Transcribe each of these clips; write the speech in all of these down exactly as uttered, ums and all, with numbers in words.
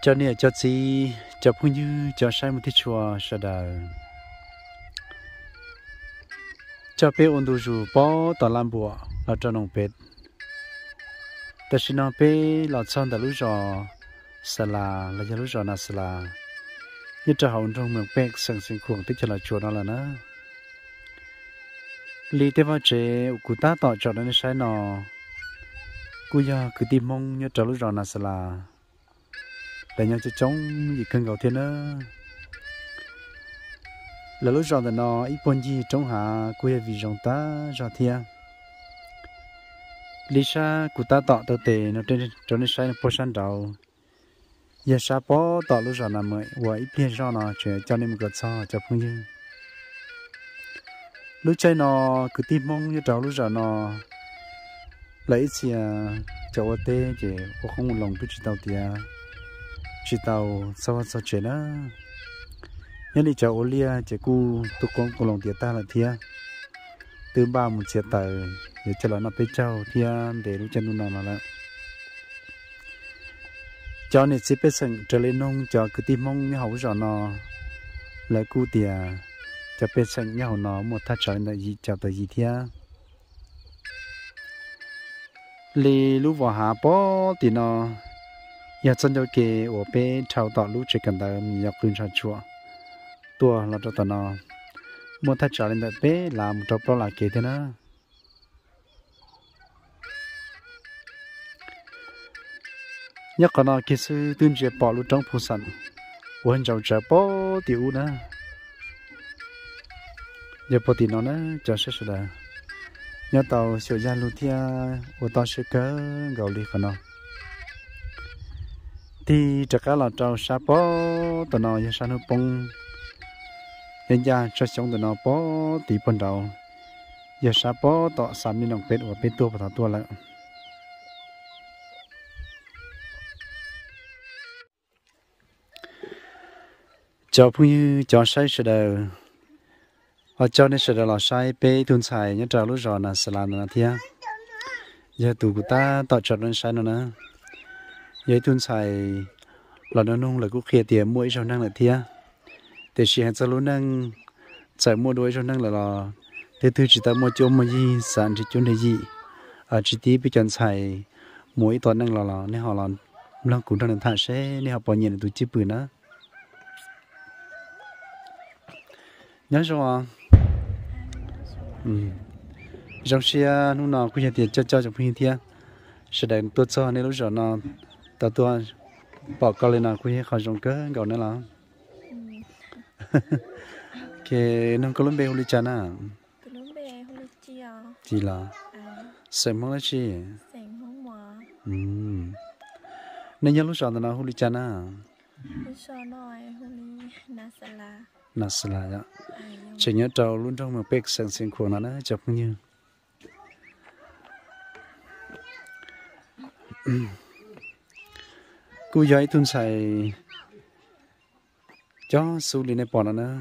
cho nên cho gì cho phụ nữ cho sai một tí chùa sao đời cho bé ôn đồ dù bỏ tao làm bùa là cho nông bếpแต่ฉันเอาไปหลอดซ่อนแต่รู้จอสลาแล้วจะรู้จอนาสลายึดจะหาตรงเมืองเป็กสังสิงขวงที่จะละชวนนั่นแหละนะลีเทว่าเจกูตาต่อจอดในใช้นอกูอยากคือตีมงยึดจะรู้จอนาสลาแต่ยังจะจ้องอีกครึ่งเก่าเทียนนะแล้วรู้จอแต่นออีปนยี่จ้องหากูอยากวิจงตาจอเทียลิซ่ากูตาต่อตัวเตะเราจะจนได้ใช้ในโพชันเราอย่าซาปอต่อรู้จักนำมือว่าอีเพียจอนอเจเจ้านี่มันก็ซ้อจะพึ่งยืนรู้ใจนอคือตีมงอย่าเจ้ารู้จักนอเลยเสียเจ้าเตะเจว่าคงลงไปจิตเอาเตียจิตเอาสวัสดิ์เจนะยันนี่เจ้าโอเลียเจกูตุกงกูลงเตียตาละเทียตื่นบ้ามุนเสียตายเดี๋ยวจะหล่อนับไปเจ้าเทียนเดี๋ยวรู้จักนู่นนั่นแล้วเจ้าเนี่ยสิไปสั่งจะเลยน้องเจ้าคือตีมงเนี่ยเขาจะนอแล้วกูเตียจะไปสั่งเนี่ยเขานอหมดถ้าจะในยีเจ้าตัวยีเทียเลยรู้ว่าหาป้อตีนออยากจะเจ้าเกอว่าไปชาวต่อรู้จักกันแต่มีอยากคืนชาชัวตัวเราจะตัวนอหมดถ้าจะในไปลามจบเพราะหลักเกเท่านะnhớ còn nó kia sư tuyên truyền bỏ luôn trong phủ sẵn quên giàu trả bỏ tiểu nữa giờ bỏ tiền nó nữa cho sẽ sửa đời nhớ tàu sửa ra luôn thia ô tàu sẽ cỡ gạo đi còn nó thì chắc cả là trâu sa bỏ tàu nó giờ sao nó bông nhân gia cho sống tàu nó bỏ tỷ phần đầu giờ sa bỏ tàu sắm miếng đồng pet và pet tua và tua lại cho phụ nữ cho sai sự đời họ cho nên sự đời là sai bé tuân xài nhớ trào lúc rồi là sẽ làm là thia giờ tụi của ta tạo cho nên sai nữa giờ tuân xài là nó nung là cũng kia tiền mua cho năng là thia để chỉ hạn cho lúc năng chạy mua đuôi cho năng là là để thứ chỉ ta mua cho mua gì sản chỉ cho này gì à chỉ tí bị chọn xài mỗi tuần năng là là nên họ làm làm cũng đang thả xe nên họ bỏ tiền tụi chip bự nữa nhớ rồi ừ trong xe lúc nào cũng nhận tiền cho cho trong phim thiên sẽ để tôi cho nên lúc giờ nó tao tôi bỏ câu lên nào cũng khỏi trong cái gạo nữa là cái nó có lúc bé huli chán à chỉ là xem món gì ừ nên nhớ lúc giờ nó huli chán à lúc giờ nó huli nasala nà sờ lại đó, chỉ nhớ trâu luôn trong một bếp sáng sáng khuya nó nữa chụp như, cú giấy tuôn xài, cho su đi này bỏ nó nữa,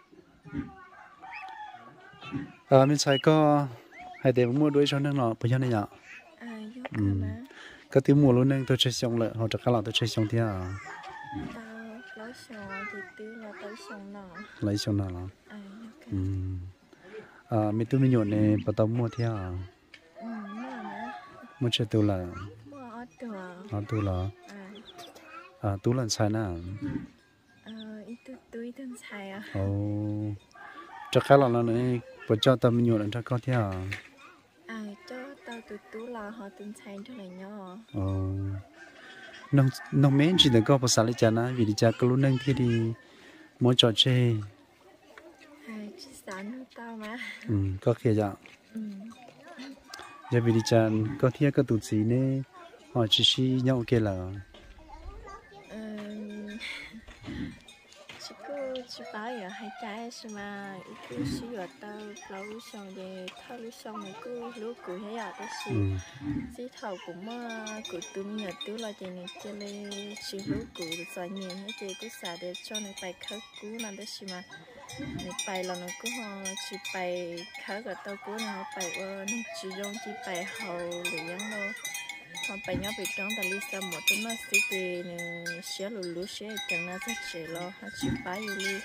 à mình xài có hai để mua đuôi cho nó nọ bây giờ này nhở, cái tiếng mua luôn nên tôi chơi xong lại, họ chắc cả là tôi chơi xong thế à. Lấy xong nào là à mình tôi mình nhổn này bắt đầu mua theo mua chơi tu là ở tu là à tu là sai nào ồ chắc khá là nó này bắt cho tao mình nhổn là cho con theo à cho tao tu tu là họ từng sai cho này nhau ồ nông nông mấy chỉ được có một sản lấy na vì đi cha có lúc nâng thì đi mua trò chơi chỉ sản tao mà ừ có kia dạ giờ vì đi cha có thiết có tụt gì nè họ chỉ xí nhau kia là chỉ có chỉ bảo giờ hai trái mà cứ sử dụng tao lâu xong về thao lúc xong rồi cứ lúc cứ hay à đó xí xí thầu cũng mà cứ từ nhật từ là chỉ này chỉ là xí lúc cứ rồi nhiều hết chỉ cứ xả để cho nó bài khắc cú là đó xí mà này bài là nó cứ họ chỉ bài khắc ở tao cú nó bài ở nó chỉ dùng chỉ bài hậu để giống đâu họ phải nhớ bị trống tại lý sao một tụi nó xí thì xé lù lù xé chẳng nó sẽ chỉ lo hết chỉ phải yêu đi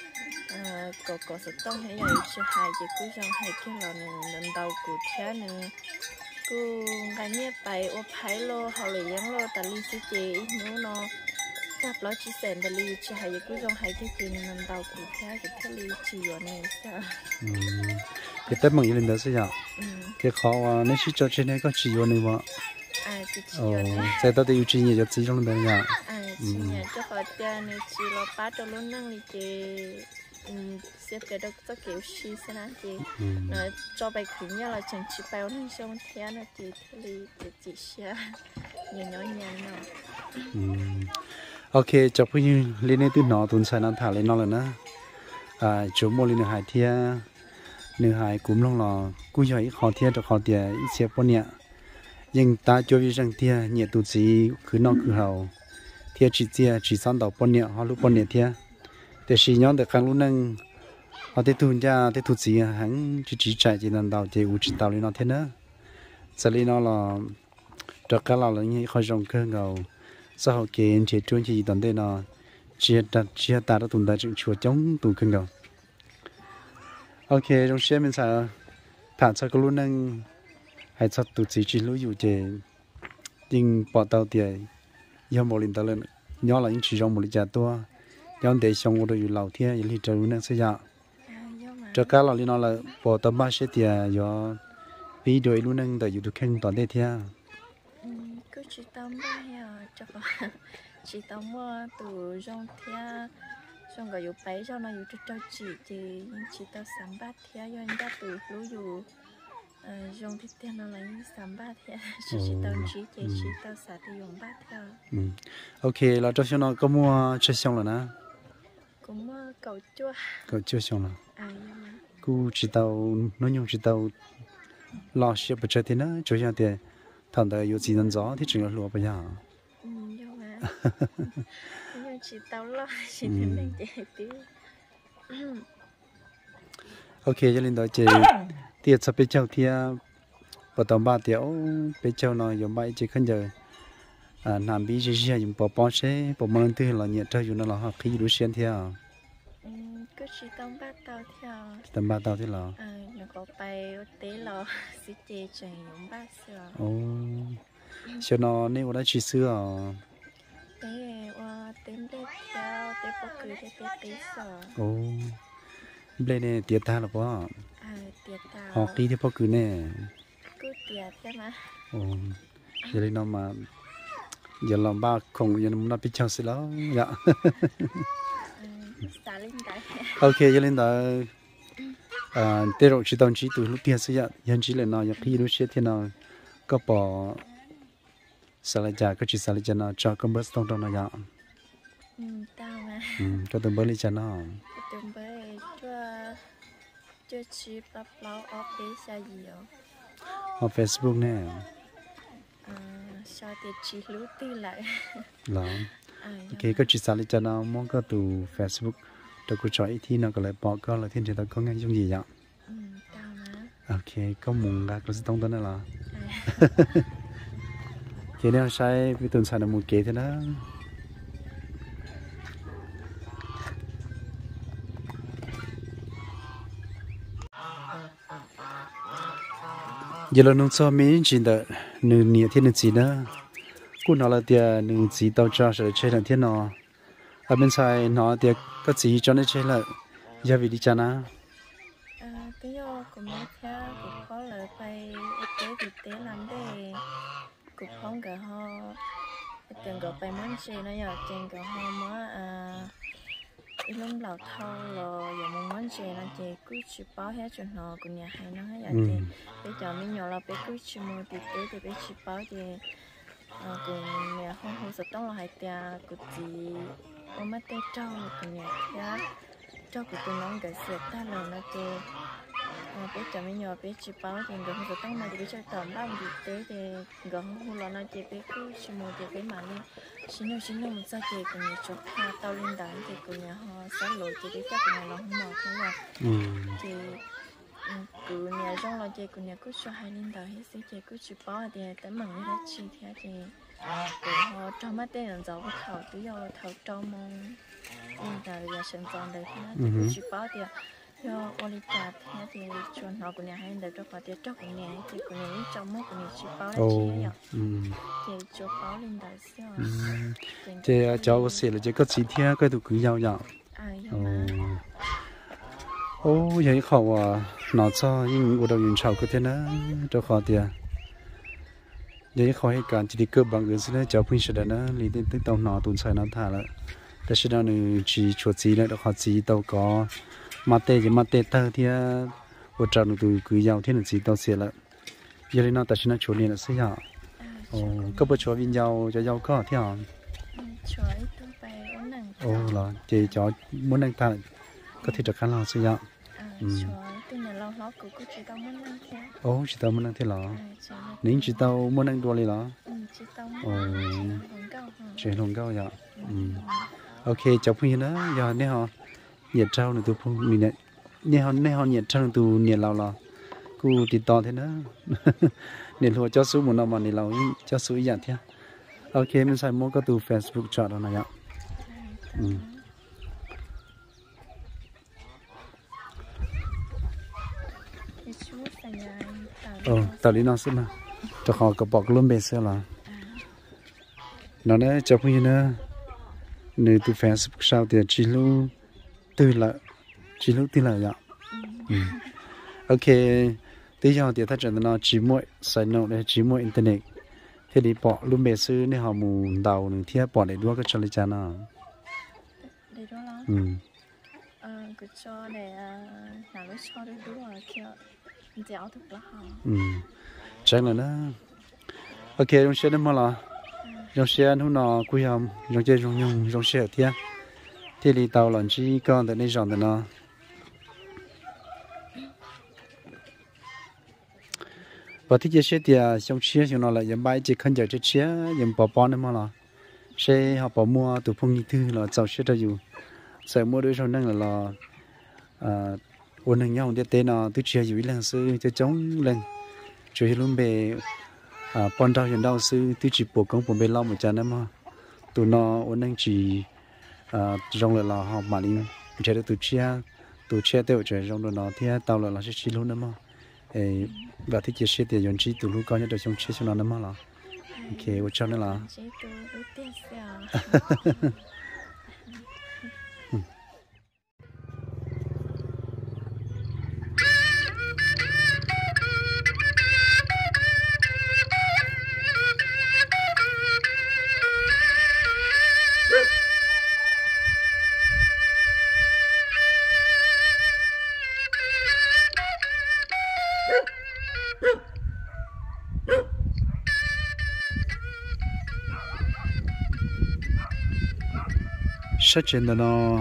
có có sự tốt hay là chỉ hai chỉ cứ trong hai cái lò này lần đầu cụ thế này cứ cái nhẹ bay ô phải lo họ lấy giang lo tại lý xí chị nếu nó gặp lo chỉ xem tại lý chỉ hai chỉ cứ trong hai cái gì lần đầu cụ thế cái thế lý chỉ ở này sao cái tết mừng lên đó sẽ nhở cái khó nếu chỉ cho trên này có chỉ vô này mà ồ sẽ tao tiêu chỉ nhiều cho chỉ trong đây nhở chỉ nhà cho họ chơi này chỉ lo bắt cho luôn năng thì chị xếp cái đó rất kiểu xí thế nào chị nói cho bài khỉ nhau là chẳng chỉ bao nhiêu xong thế nào chị thì chị chỉ sẽ nhiều nhỏ nhàng nào ok chọc cái như lên đây từ nó tuần sau nó thả lên nó là nó à chỗ mua lên hải thia nửa hải cũng long lò cũng giỏi khó thia cho khó thia ít xếp bao nhiêu nhưng ta cho biết rằng thia nhiệt tụt gì cứ nó cứ hậu thia chỉ thia chỉ san đầu bao nhiêu họ lúc bao nhiêu thia để xí nhón được khang lúc nâng họ tiếp tục ra tiếp tục gì hắn chỉ chỉ chạy chỉ lần đầu thì u chỉ tàu lên nó thế nữa sau lên nó là cho cá là những khó trồng cơ ngầu sau họ kể chỉ chuyên chỉ tận đây nó chia đặt chia ta đã tồn tại trong chùa chống tụ cơ ngầu ok trong xe mình sẽ thả cho cái lúc nâng hay cho tụt gì chỉ lối dù chế nhưng bỏ tàu tiền do một lần tàu lên nhỏ là những chỉ trong một lần trả tua do để xong rồi dù lâu thế những trâu nâng sẽ dạ cho cá là liên nó là bỏ tàu ba xe tiền do ví đôi lúc nâng tại dù được khen toàn đây thế cứ chỉ tàu ba hè cho chỉ tàu mua từ trong thế trong cái dục bảy cho nó dục cho cho chỉ thì chỉ tàu sắm bát thế do anh ta từ lối dù dùng thì tiền nó lấy sắm bát thế chỉ chỉ tàu chỉ chỉ chỉ tàu xả thì dùng bát theo ok là cho cho nó có mua chơi xong rồi nè cũng mua cầu chua cầu chua xong rồi à cô chỉ tàu nói nhung chỉ tàu lo xếp bữa chơi thế nữa cho cho tiền thằng đó có gì nên gió thì chỉ là lúa bây giờ ừ nhưng mà nhưng chỉ tàu lo chỉ thế này chị tí ok cho nên đó chị tiệt sắp bây giờ thì bắt đầu ba tiểu bây giờ nó dùng bài chỉ khăn giờ à làm bí chỉ chỉ dùng bỏ bỏ xe bỏ mang thứ là nhiệt trời dùng nó là học khí đủ xuyên theo cứ chỉ tông ba tàu theo tầm ba tàu thế là à nó có bay tế lò xí chè chè dùng ba sữa ồ cho nó nếu đã chỉ xưa tế qua tế tế tao tế bọc cười tế tế tế sữa ồ bên này tiệt ta là bao à tiệt tao học đi thì bao cứ nè cứ tiệt thế mà ồ giờ đây nó mà giờ làm ba không giờ nó bị chăng xí lắm dạ ok cho nên là à tê rồi chỉ đồng chí từ lúc kia xây dựng hiện chỉ là nó khi lúc xưa thì nó có bỏ xả lại trả có chỉ xả lại trả nó cho con bớt trong trong nó dạ ừ tao mà ừ cho từng bớt lấy trả nó từng bớt cho cho chỉ bắt lâu ở bên xa gì đó ở Facebook nè à sao thì chỉ lúc tí lại là ok có chỉ xả lại trả nó mong có từ Facebook tôi có chọn thì nó có lại bỏ có là thiên chỉ tao có ngay trong gì vậy ừ tao mà ok có muốn gạt cái tông đó nữa là thế nên sai với tuần sau là một kế thế đó giờ là nông sản mình chỉ đợi nửa nửa thiên nửa gì nữa cũng nó là tiền nửa gì tao cho sẽ chơi lần thiên nó ở bên sai nó thì có gì cho nó chơi lại giờ vì đi chả na à cái do của mấy cha cũng có lời phải tế thì tế làm để cũng không cả họ tiền gọi phải món gì nó giờ tiền gọi họ mới à ít lắm lẩu thau rồi giờ muốn món gì nó chỉ cứ chỉ báo hết cho nó của nhà hay nó hết giờ thì bây giờ mình nhỏ là bây cứ chỉ mua thì tế thì bây chỉ báo thì của nhà không không sắp đóng là hai tia của chị ông mất tay trâu của nhà khác trâu của tụi nó cái sệt ta là nó chơi bé chả mấy nhỏ bé chỉ báo thì gần không sắp đóng mà thì bé chơi tầm ba mươi tế thì gần không lo nó chơi bé cứ chỉ mua thì bé mà đi xin đâu xin đâu một sao chơi của nhà chụp ha tao lên đàn thì của nhà họ sáng lội thì bé chắc của nhà nó không mò thế là thì cứ nhà trong là chị cứ nhà cứ cho hai linh đời hết sẽ chị cứ chụp bao thì tới mừng như thế chi thế thì cứ họ trong mắt tên là giàu cái thầu tự do thầu trong mong linh đời giờ sinh con đời thế thì cứ chụp bao thì do Olita thế thì chuẩn họ của nhà hai đời cho họ thì cho của nhà thì của nhà trong mắt của nhà chụp bao là chi nhở chị chụp bao linh đời xíu chị cháu có sẽ là chị có chi thế cái tụ cứ nhau nhau ô vậy khẩu à nó cho những người đầu nhìn chào cái thế đó cho họ thì vậy khẩu hay cả chỉ đi cơ bằng cái gì đó cháu phun sẽ đó lý đến tới tàu nó tuần sai nó thả lạiแต่ฉันนั่นจีชัวจีแล้วเขาจีเตาก็มาเตะจะมาเตะเตอที่ว่าจะนู่นตัวคือยาวที่นั่นจีเตาเสียละยังไงนะแต่ฉันนั่นชัวเรียนเสียโอ้ก็บ่ชัววินยาวจะยาวก็ที่อ่ะชัวตัวไปวันนั้นโอ้เหรอจีจ่อมื้อนั้นตาก็ที่จะคันเราเสียอืมชัวตัวเนี่ยเราล็อกกูก็จีเตามื้อนั้นแค่โอ้จีเตามื้อนั้นที่เหรอนิ่งจีเตามื้อนั้นตัวเลยเหรออืมจีเตาโอ้หงเก้าเจีหงเก้าอย่างอืมok cháu phu nữa giờ nếu họ nhiệt trâu nữa tôi phu mình này nếu họ nếu họ nhiệt trâu tôi nhiệt lao là cô thì to thế nữa nhiệt hồ cho số một năm mà nhiệt lao cho số dạng thế ok mình xài mua cái từ Facebook chọn đó này ạ ờ tao lý nó xem mà cho họ có bọc luôn bề xưa là nó đấy cháu phu nữa nếu tu Facebook sao thì chỉ lúc từ là chỉ lúc từ là vậy ok bây giờ thì ta chọn nó chỉ mỗi sai nó để chỉ mỗi internet thế thì bỏ luôn bề sư nếu họ muốn đầu nữa thì bỏ để đua cái cho lấy cha nó để đua đó ừ ờ cái cho để làm cái cho để đua kia dẻo thực là hả ừ chắc là nó ok chúng sẽ đến mà là trong xe nó nó quý hầm trong chơi trong nhung trong xe thế thế thì tàu lần chỉ còn tại đây dọn tại nó và thế xe thì trong xe thì nó là những bãi chỉ khăn giờ trên xe những bỏ bỏ nữa mà là xe họ bỏ mua từ phong như thư là giàu xe ra dù sẽ mua đôi trong năng là là à ôn hàng nhau để tên nó từ xe dù lần sư cho chống lần chơi luôn về à bọn tao hiện đâu sư tôi chỉ bộ công bộ bên lao một chân mà tụi nó ôn anh chỉ à trong là là họ mà đi chơi được tụi chia tụi chia tiêu chơi trong đó nó thì tao là là sẽ chỉ luôn nữa mà ê và thì chia sẻ tiền chỉ tụi lúc coi như được trong chia cho nó nữa mà là ok tôi cho nó là sát trên đó nó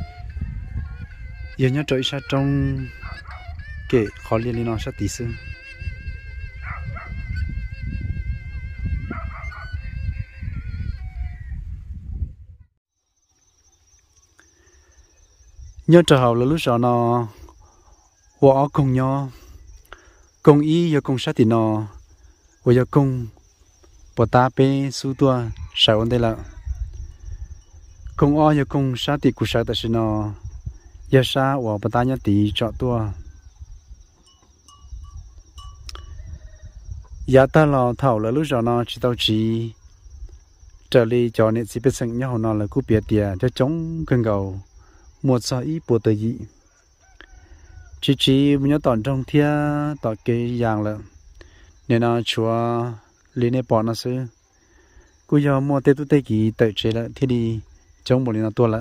giờ nhớ trời sát trong kệ khó liên nó sát tí xương nhớ trời hậu là lúc đó nó vợ cùng nhau cùng ý giờ cùng sát thì nó bây giờ cùng bỏ ta pe su tua sao ổn đây là cùng ở giờ cùng sát thì cũng sát tại sao nó giờ sa và bắt tay nhá tí chọn tua giờ ta là thảo là lúc đó nó chỉ tao chỉ trở đi cho nên chỉ biết sinh nhau nó là cú biệt tiền cho chống cơn gầu một số ít bộ tự dị chỉ chỉ nhớ tòn trong thia tọt cái dạng là nên nó chúa lên này bỏ nó xứ cú giờ mua tết tết gì tự chế là thì đi chống một lần nó tua lại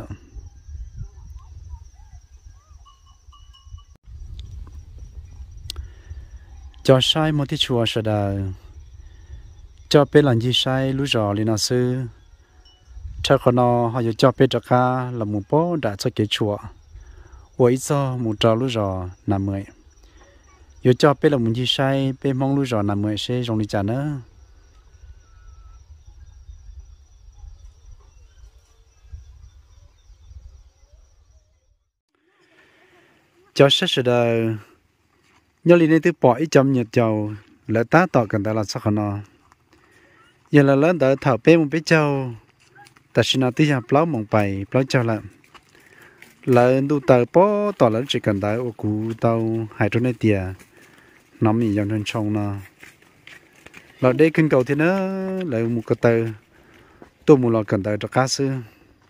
cho sai một tí chùa sợ đời cho bé làm gì sai lúc rõ lên nó sư cho con nó họ cho bé cho ca là một bố đã cho cái chùa với cho một trò lúc rõ nằm mười giờ cho bé là một gì sai bé mong lúc rõ nằm mười sẽ dùng đi trả nữa cho sát sợ đời nhớ đi nên từ bỏ ít chấm nhật giàu lỡ tá tỏ cần ta là sao nó giờ là lớn đỡ thở bé một bé châu ta xin nó tí hàng plau mong bài plau châu là lỡ đủ tờ bó tỏ lỡ chỉ cần ta ô cú tàu hai chỗ này tiề nó mình dòng trên sông nó lỡ đây kinh cầu thì nó lỡ một cái tờ tôi muốn lỡ cần tờ cho cá sư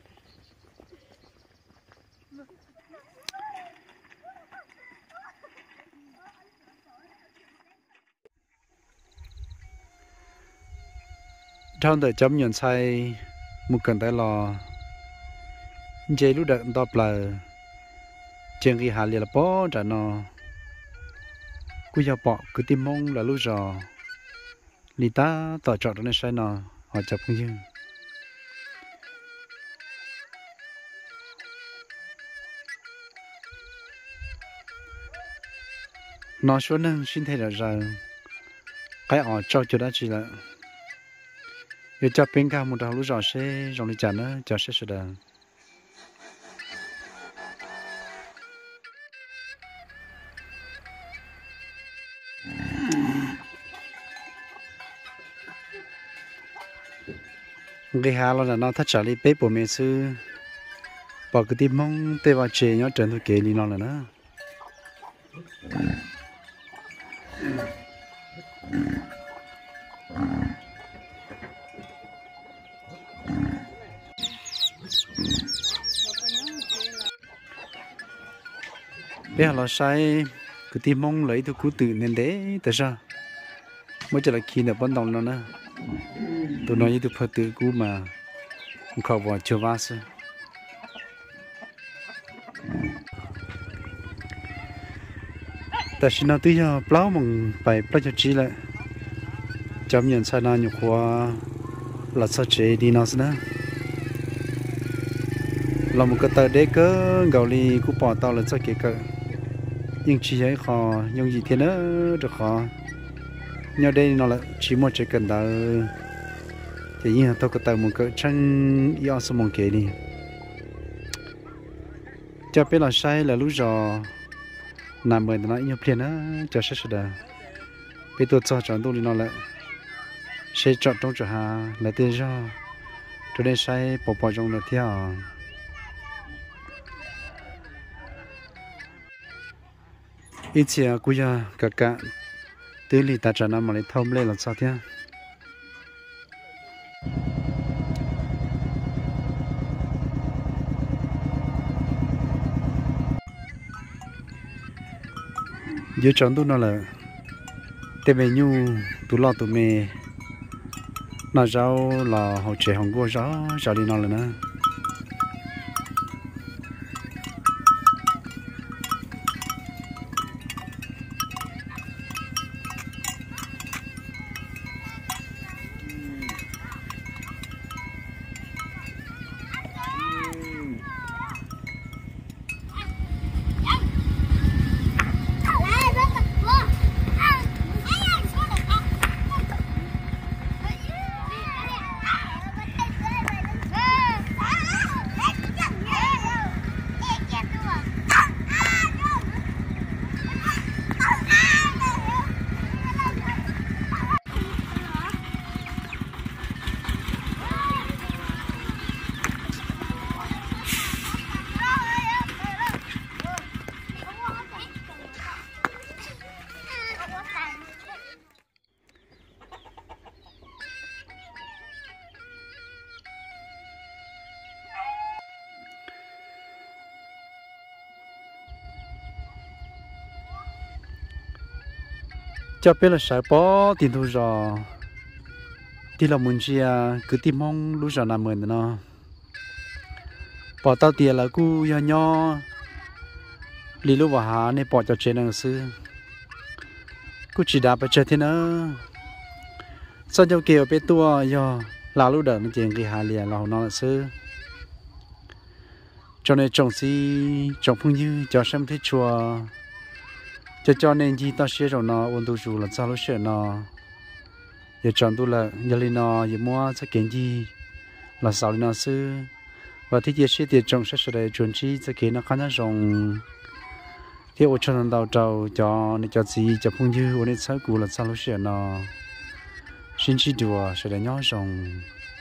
trong đời chấm nhận sai một cần tay lò dây lúc đợt đọc là trên cái hà liệt là bó trả nó cứ giờ bỏ cứ tìm mong là lúc giờ li ta tỏ trọ nó sai nó họ chập không dưng nó số nâng xin thấy là giờ cái họ cho cho đã chỉ là giờ cho bên cả một đầu lúc giờ sẽ dùng đi chả nữa cho sẽ sửa đàn cái hà là nó thắt chặt đi bếp của mẹ sư bỏ cái tim mông tê vào chè nhớ trần thôi kể đi nó là nó bây giờ là sai cái tim mông lấy tôi cứ tự nên đấy tại sao mới chỉ là khi nào bắt đầu nó nữa tôi nói như tôi phải tự cú mà không khó vào chưa vác sư tại sao nó tí cho plau bằng bài plau cho chi lại chấm nhận sai nó nhiều quá là sao chế đi nó nữa là một cái tờ đế cỡ gạo lì cú bỏ tàu là sao kể cỡ nhưng chỉ ấy khó nhưng gì thế nữa được khó nhau đây nó là chỉ một chỉ cần tờ thì như tôi có tờ một cái chân yêu số một kể đi cho biết là sai là lúc giờ nằm mười nó nhiều tiền á cho sẽ sẽ đờ bây tôi cho chọn tôi đi nó lại sẽ chọn trong chỗ hà là tiền cho tôi đây sai bỏ bỏ trong là theo ít chia cúi giờ cả cả từ lì ta trả năm mà lấy thông lên là sao thế giờ chọn tôi nó là tên mẹ nhu tôi lo tụi mẹ nó rau là họ trẻ hồng qua rau rau đi nó là nữa cho biết là sai bỏ tiền thu rồi thì là muốn gì à cứ tìm mong lúc giờ làm mình nó bỏ tao tiền là cứ nhỏ nhỏ lì lúc vào hà này bỏ cho chơi năng sư cứ chỉ đạpไปchơi thế nữa sao cho kiểu bé tua do là lúc đầu nó chơi cái hà liền là nó là sư cho nên trồng gì trồng phong như cho xem thấy chùa cho cho nên gì ta sẽ rồi nó ôn tu chủ là sao lúc sẽ nó giờ chọn tu là giờ lên nó giờ mua sẽ kiện gì là sao lên nó sư và thì giờ sẽ tiền trồng sẽ sẽ để chuẩn chi sẽ kiện nó khá là rộng thì ở cho nó đào trâu cho nên cho gì cho phong dư ở đây sáu cú là sao lúc xưa nó xin chỉ đùa sẽ để nhỏ rồng